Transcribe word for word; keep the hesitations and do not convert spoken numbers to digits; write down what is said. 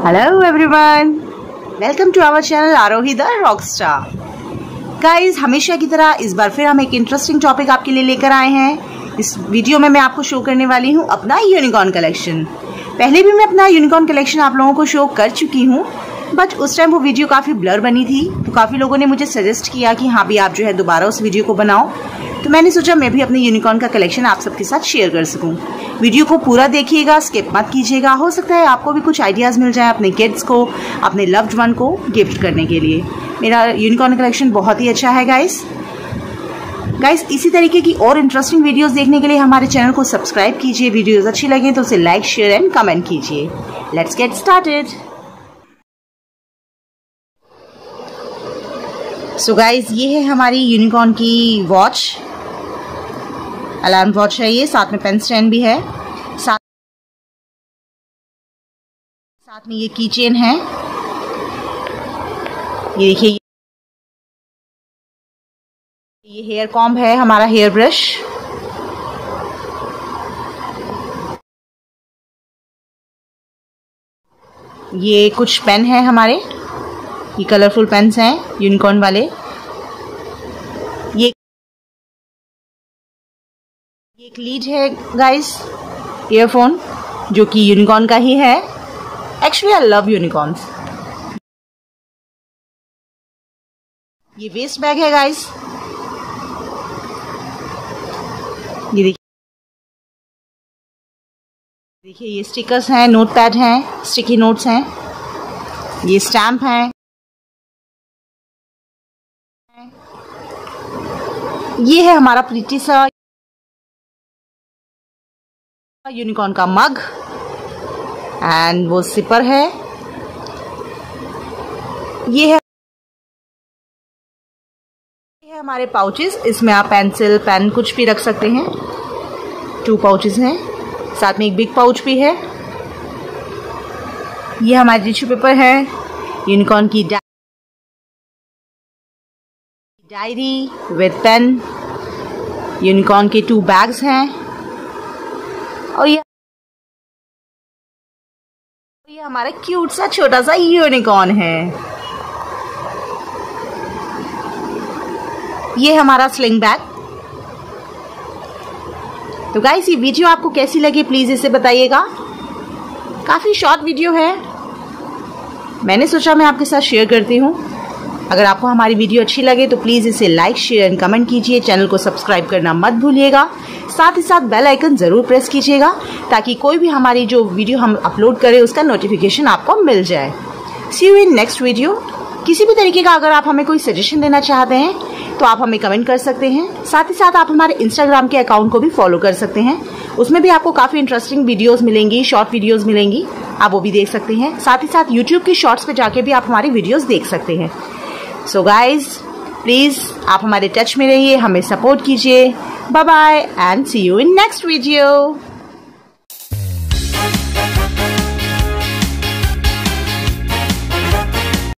Hello everyone, welcome to our channel Aarohi the rockstar. Guys, हमेशा की तरह इस बार फिर हम एक इंटरेस्टिंग टॉपिक आपके लिए लेकर आए हैं। इस वीडियो में मैं आपको शो करने वाली हूँ अपना यूनिकॉर्न कलेक्शन। पहले भी मैं अपना यूनिकॉर्न कलेक्शन आप लोगों को शो कर चुकी हूँ, बट उस टाइम वो वीडियो काफ़ी ब्लर बनी थी, तो काफ़ी लोगों ने मुझे सजेस्ट किया कि हाँ भी आप जो है दोबारा उस वीडियो को बनाओ। तो मैंने सोचा मैं भी अपने यूनिकॉर्न का कलेक्शन आप सबके साथ शेयर कर सकूं। वीडियो को पूरा देखिएगा, स्किप मत कीजिएगा। हो सकता है आपको भी कुछ आइडियाज़ मिल जाए अपने किड्स को, अपने लव्ड वन को गिफ्ट करने के लिए। मेरा यूनिकॉर्न कलेक्शन बहुत ही अच्छा है गाइस। गाइस, इसी तरीके की और इंटरेस्टिंग वीडियोस देखने के लिए हमारे चैनल को सब्सक्राइब कीजिए। वीडियोस अच्छी लगे तो उसे लाइक, शेयर एंड कमेंट कीजिए। Let's get started. So guys, ये है हमारी यूनिकॉर्न की वॉच, अलार्म वॉच है ये, साथ में पेन स्टैंड भी है, साथ साथ में ये की चेन है। ये देखिए, ये हेयर कॉम्ब है, हमारा हेयर ब्रश। ये कुछ पेन है हमारे, ये कलरफुल पेन्स हैं यूनिकॉर्न वाले। ये एक लीड है गाइस, ईयरफोन, जो कि यूनिकॉर्न का ही है। Actually I love unicorns. ये वेस्ट बैग है गाइस। ये देखिए देखिए ये स्टिकर्स हैं, नोट पैड हैं, स्टिकी नोट्स हैं, ये स्टैम्प हैं। ये है हमारा प्रीटी सा यूनिकॉर्न का मग, एंड वो सिपर है। ये है ये है हमारे पाउचेस, इसमें आप पेंसिल, पेन कुछ भी रख सकते हैं। टू पाउचेस हैं, साथ में एक बिग पाउच भी है। ये हमारी टिश्यू पेपर है, यूनिकॉर्न की डायरी विद पेन, यूनिकॉर्न के टू बैग्स हैं, और ये ये हमारा क्यूट सा छोटा सा यूनिकॉर्न है। ये हमारा स्लिंग बैग। तो गाइस, ये वीडियो आपको कैसी लगी प्लीज इसे बताइएगा। काफी शॉर्ट वीडियो है, मैंने सोचा मैं आपके साथ शेयर करती हूँ। अगर आपको हमारी वीडियो अच्छी लगे तो प्लीज़ इसे लाइक, शेयर एंड कमेंट कीजिए। चैनल को सब्सक्राइब करना मत भूलिएगा। साथ ही साथ बेल आइकन ज़रूर प्रेस कीजिएगा, ताकि कोई भी हमारी जो वीडियो हम अपलोड करें उसका नोटिफिकेशन आपको मिल जाए। See you in next video. किसी भी तरीके का अगर आप हमें कोई सजेशन देना चाहते हैं तो आप हमें कमेंट कर सकते हैं। साथ ही साथ आप हमारे इंस्टाग्राम के अकाउंट को भी फॉलो कर सकते हैं, उसमें भी आपको काफ़ी इंटरेस्टिंग वीडियोज़ मिलेंगी, शॉर्ट वीडियोज़ मिलेंगी, आप वो भी देख सकते हैं। साथ ही साथ यूट्यूब की शॉर्ट्स पर जाके भी आप हमारी वीडियोज़ देख सकते हैं। सो गाइज, प्लीज आप हमारे टच में रहिए, हमें सपोर्ट कीजिए। Bye bye and see you in next video.